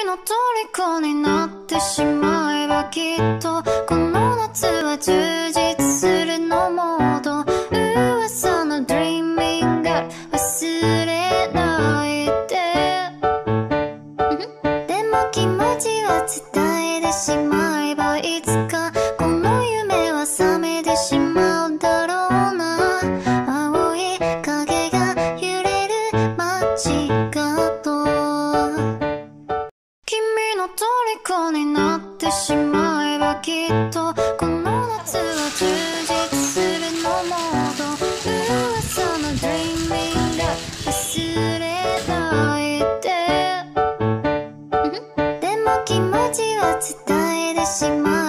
の虜になってしまえばきっとこの夏は充実するのモード噂の Dreaming Girl 忘れないででも気持ちは伝えてしまえばいつかこの夢は覚めてしまうだろうな青い影が揺れる街角君の虜になってしまえばきっとこの夏は充実するのモード噂の Dreaming Girl 忘れないででも気持ちは伝えてしまう